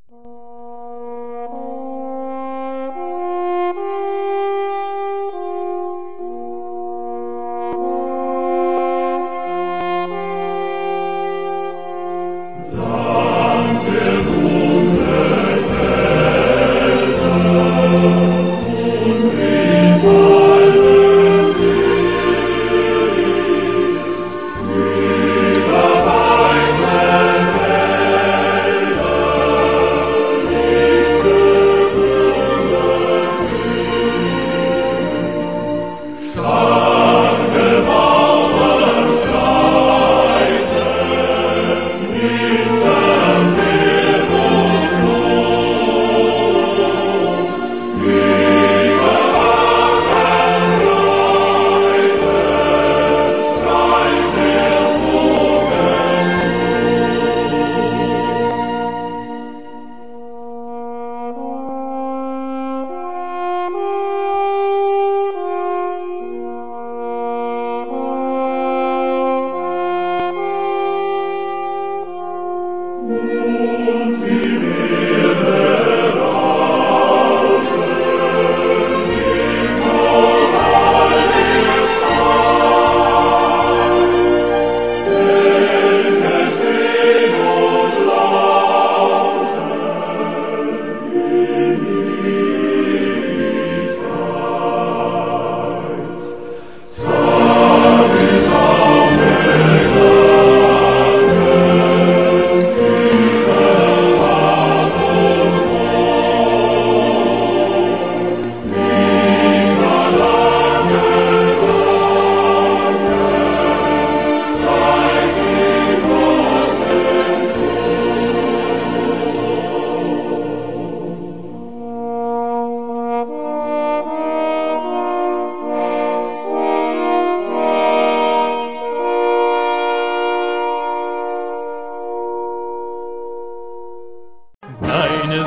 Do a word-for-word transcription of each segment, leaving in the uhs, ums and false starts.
Deine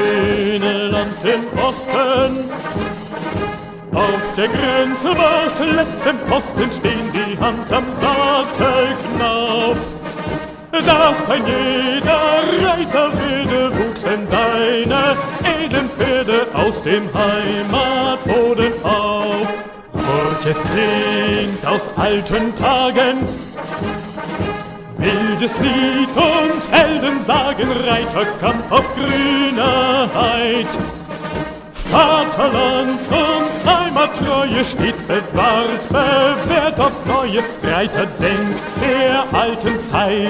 Söhne landen im Osten, auf der Grenze wart letztem Posten stehen, die Hand am Sattelknauf. Dass ein jeder Reiter werde, wuchsen deine edlen Pferde aus dem Heimatboden auf. Horch, es klingt aus alten Tagen, wildes Lied und Heldensagen, Reiterkampf auf grüner Heid. Vaterlands- und Heimattreue stets bewahrt, bewährt aufs Neue, Reiter denkt der alten Zeit.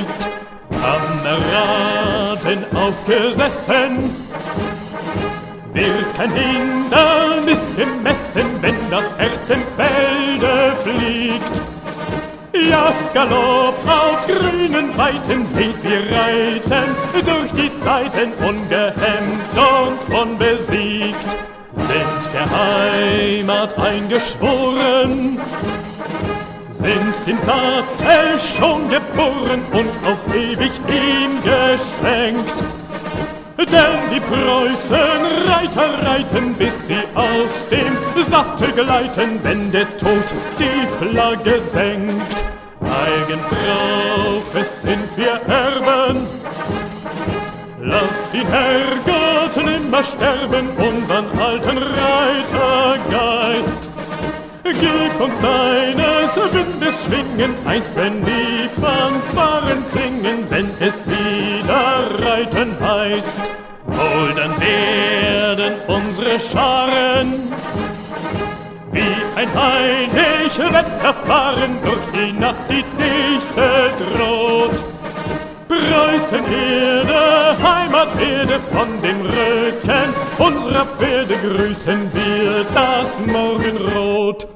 Kameraden aufgesessen, wird kein Hindernis gemessen, wenn das Herz im Felde fliegt. Jagd, Galopp auf grünen Weiten, seht wir reiten durch die Zeiten, ungehemmt und unbesiegt. Sind der Heimat eingeschworen, sind dem Sattel schon geboren und auf ewig ihm geschenkt. Denn die Preußen Reiter reiten, bis sie aus dem Sattel gleiten, wenn der Tod die Flagge senkt. Eigenbrauches sind wir Erben, lasst ihn Herrgott nimmer sterben, unseren alten Reitergeist. Gib uns deines Windes Schwingen, einst wenn die Fanfaren klingen, wenn es wieder reiten heißt. Wohl dann werden unsere Scharen wie ein heilig Wetter fahren durch die Nacht, die dich bedroht. Preußen Erde, Heimaterde, von dem Rücken unserer Pferde grüßen wir das Morgenrot.